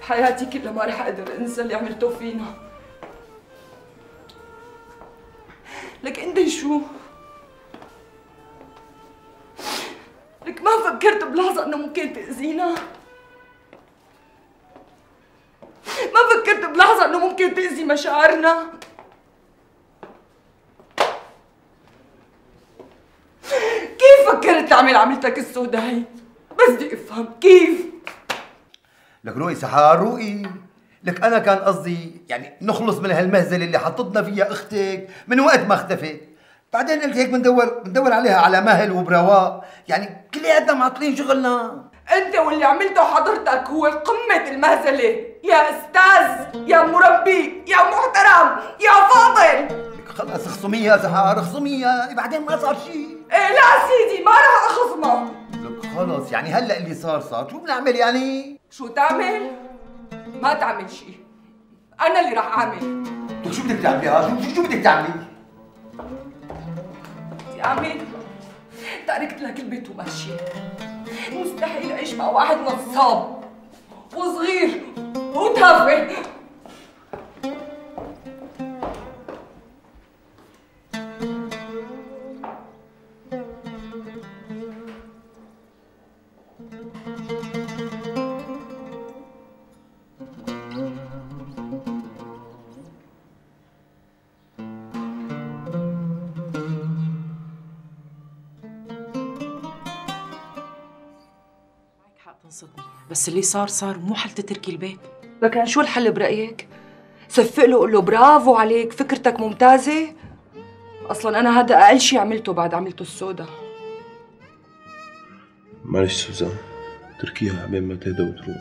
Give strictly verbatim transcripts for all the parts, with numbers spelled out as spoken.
بحياتي كلها ما رح اقدر انسى اللي عملته فينا. لك انت شو؟ لك ما فكرت بلحظة انه ممكن تأذينا؟ ما فكرت بلحظة انه ممكن تأذي مشاعرنا؟ كيف فكرت تعمل عملتك السوداء هي؟ بس بدي افهم كيف؟ لك روقي سحار روقي، لك انا كان قصدي يعني نخلص من هالمهزله اللي حطتنا فيها اختك من وقت ما اختفت. بعدين قلت هيك بندور بندور عليها على مهل وبرواء، يعني كلياتنا معطلين شغلنا. انت واللي عملته حضرتك هو قمة المهزلة يا استاذ، يا مربي، يا محترم، يا فاضل. لك خلص اخصميها يا سحار اخصميها، بعدين ما صار شيء. ايه لا سيدي ما رح اخصمها. لك خلص يعني هلا اللي صار صار، شو بنعمل يعني؟ شو تعمل؟ ما تعمل شيء، انا اللي رح اعمل. لك شو بدك تعملي ها؟ شو شو بدك تعملي؟ بدي اعمل تركت لك البيت وماشي. مستحيل اعيش مع واحد نصاب وصغير وتافه. تنصدني، بس اللي صار صار، مو حل تتركي البيت. لكن شو الحل برأيك؟ صفق له قول له برافو عليك، فكرتك ممتازة. اصلا انا هذا اقل شيء عملته بعد عملته السوداء. معلش سوزان، تركيها عبين ما تهدى وتروح.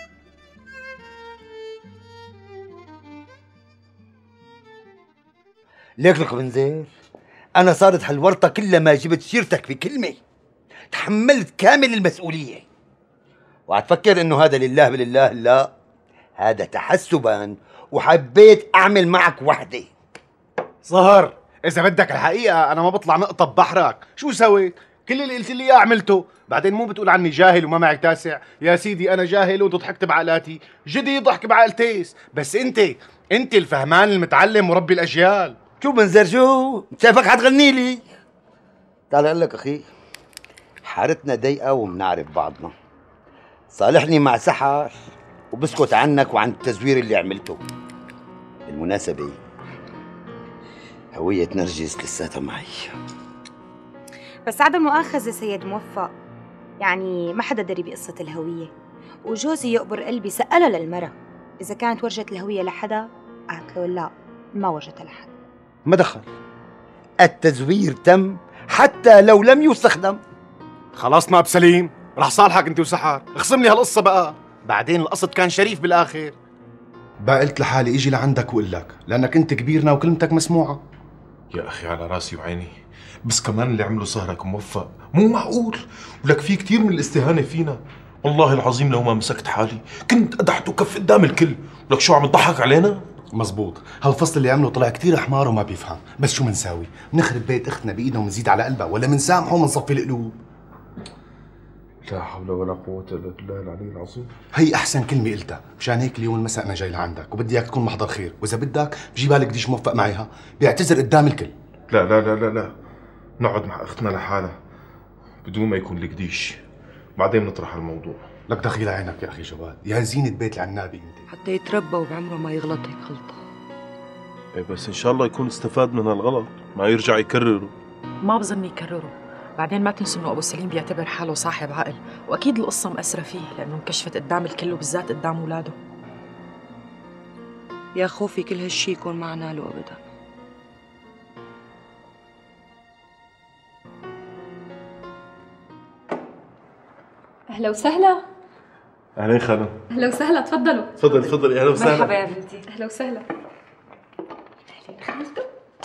ليك لك بنزير، انا صارت هالورطه كلها ما جبت سيرتك بكلمه، تحملت كامل المسؤوليه. وعتفكر انه هذا لله بالله؟ لا، هذا تحسبا، وحبيت اعمل معك وحده. صهر، اذا بدك الحقيقه انا ما بطلع نقطه ببحرك. شو سويت؟ كل اللي قلت لي اياه عملته. بعدين مو بتقول عني جاهل وما معك تاسع؟ يا سيدي انا جاهل وانت ضحكت بعقلاتي، جدي ضحك بعقلتيس، بس انت انت الفهمان المتعلم وربي الاجيال. شو بنزر شو؟ شايفك حتغني لي؟ تعال اقول لك اخي، حارتنا ضيقه وبنعرف بعضنا. صالحني مع سحر وبسكت عنك وعن التزوير اللي عملته. بالمناسبة هوية نرجس لساتها معي. بس عدم مؤاخذة سيد موفق، يعني ما حدا دري بقصة الهوية، وجوزي يقبر قلبي سألها للمرة إذا كانت ورجت الهوية لحدا، قالت له لا ما ورجتها لحدا. ما دخل، التزوير تم حتى لو لم يستخدم. خلصنا بسليم، رح صالحك انت وسحر، اخصم لي هالقصة بقى. بعدين القصد كان شريف بالآخر. بقى قلت لحالي اجي لعندك واقول لك، لأنك انت كبيرنا وكلمتك مسموعة. يا أخي على راسي وعيني، بس كمان اللي عمله سهرك موفق مو معقول. ولك في كثير من الاستهانة فينا. والله العظيم لو ما مسكت حالي كنت قدحت وكف قدام الكل. ولك شو عم تضحك علينا؟ مزبوط، هالفصل اللي عمله طلع كثير حمار وما بيفهم. بس شو منساوي؟ منخرب بيت اختنا بايدنا ومنزيد على قلبها، ولا منسامحه ومنصفي القلوب؟ لا حول ولا قوة إلا بالله العلي العظيم. هي أحسن كلمة قلتها، مشان هيك اليوم المساء أنا جاي لعندك وبدي إياك تكون محضر خير، وإذا بدك بجيب بالك ديش موفق معيها، بيعتذر قدام الكل. لا لا لا لا لا، نقعد مع أختنا لحالها بدون ما يكون القديش، بعدين نطرح الموضوع. لك دخيل عينك يا أخي جواد، يا زينة بيت العنابي أنت. حتى يتربى وبعمره ما يغلط هيك غلطة. إيه بس إن شاء الله يكون استفاد من هالغلط، ما يرجع يكرره. ما بظن يكرره. بعدين ما تنسوا انه ابو سليم بيعتبر حاله صاحب عقل، واكيد القصه مأثره فيه لانه انكشفت قدام الكل وبالذات قدام اولاده. يا خوفي كل هالشي يكون معنا له ابدا. اهلا وسهلا. اهلين خالو. اهلا وسهلا، تفضلوا. تفضلي تفضلي، اهلا وسهلا. مرحبا يا بنتي. اهلا وسهلا. اهلين خالته.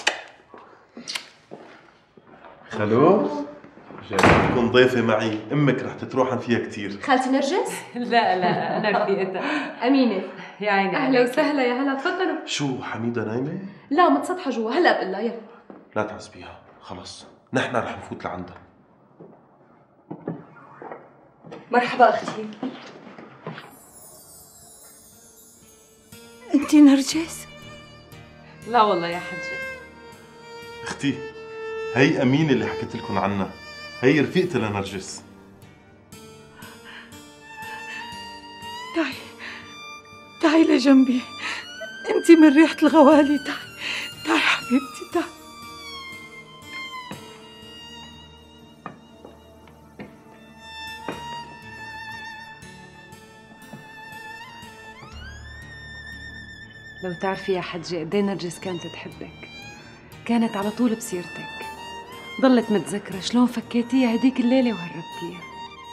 خالو جاي تكون ضيفة معي، امك رح تتروحن فيها كثير. خالتي نرجس؟ لا لا انا رفيقتها. امينه. يا عيني اهلا وسهلا، يا هلا تفضلوا. شو حميدة نايمة؟ لا متسطحه جوا، هلا بقول لها. يلا لا تعذبيها، خلص نحن رح نفوت لعندها. مرحبا اختي. انت نرجس؟ لا والله يا حجة. اختي هي امينه اللي حكيت لكم عنها، هي رفيقتي لنرجس. تعي تعي لجنبي، انت من ريحة الغوالي. تعي تعي حبيبتي تعي. لو تعرفي يا حجة قد ايه نرجس كانت تحبك، كانت على طول بسيرتك، ضلت متذكرة شلون فكيتيها هديك الليلة وهربتيها.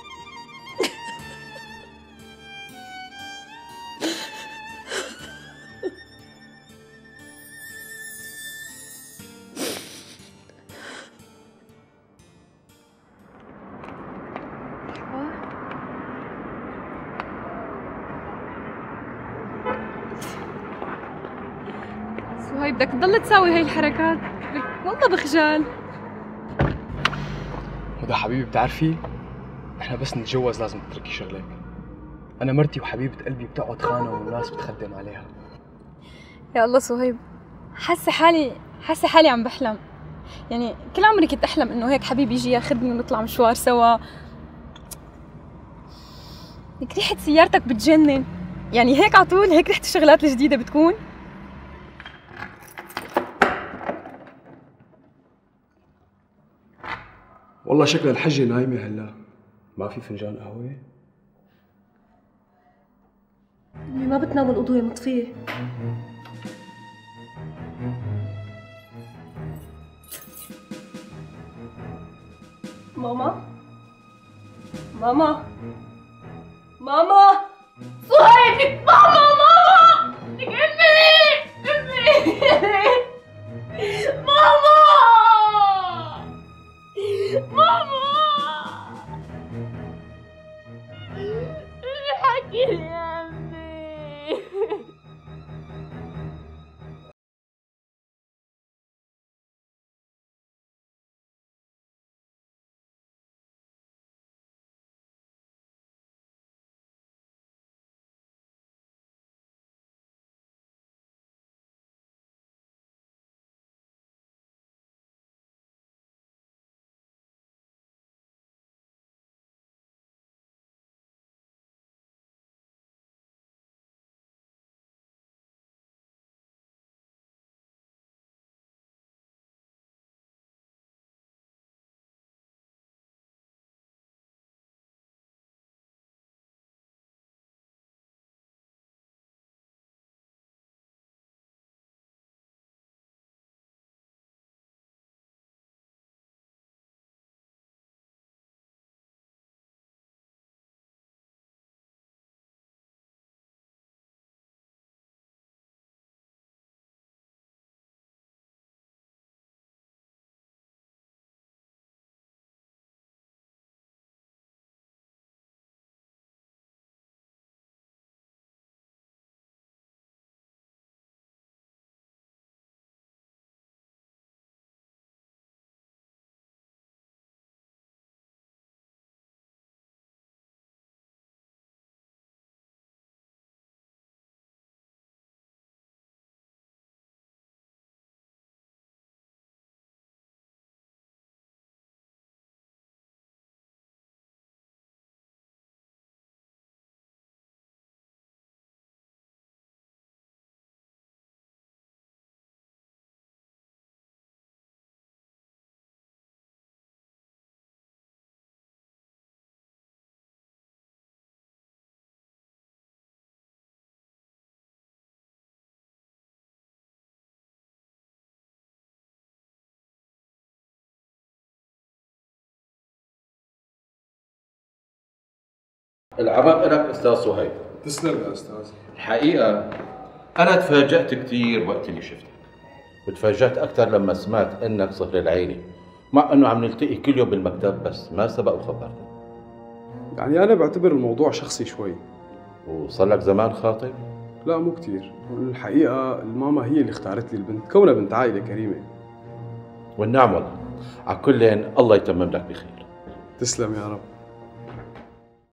هاي بدك تضل تساوي هاي الحركات، والله بخجال. هدى حبيبي بتعرفي احنا بس نتجوز لازم تتركي شغلك. انا مرتي وحبيبة قلبي بتقعد خانة والناس بتخدم عليها. يا الله صهيب، حاسه حالي حاسه حالي عم بحلم. يعني كل عمري كنت احلم انه هيك حبيبي يجي ياخذني ونطلع مشوار سوا. لك ريحة سيارتك بتجنن، يعني هيك على طول هيك ريحة الشغلات الجديدة بتكون. والله شكل الحجة نايمة هلا، ما في فنجان قهوة؟ أمي ما بتنام والأضوية مطفية. ماما ماما ماما صهيب، ماما ماما لك أمي أمي ماما ماما حكي لي يا أمي. العمق لك استاذ صهيب. تسلم يا استاذ. الحقيقه انا تفاجأت كثير وقت اللي شفتك، وتفاجأت اكثر لما سمعت انك صهر العيله، مع انه عم نلتقي كل يوم بالمكتب بس ما سبق وخبرتني. يعني انا بعتبر الموضوع شخصي شوي. وصار لك زمان خاطب؟ لا مو كثير، الحقيقه الماما هي اللي اختارت لي البنت كونها بنت عائله كريمه. والنعم والله. على كل الله يتمم لك بخير. تسلم يا رب.